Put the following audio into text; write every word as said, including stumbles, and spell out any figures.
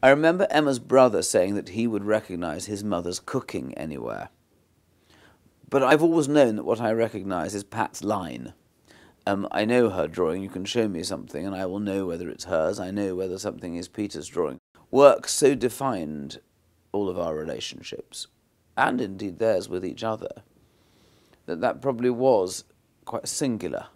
I remember Emma's brother saying that he would recognise his mother's cooking anywhere. But I've always known that what I recognise is Pat's line. Um, I know her drawing, you can show me something and I will know whether it's hers, I know whether something is Peter's drawing. Work so defined all of our relationships, and indeed theirs with each other, that that probably was quite singular.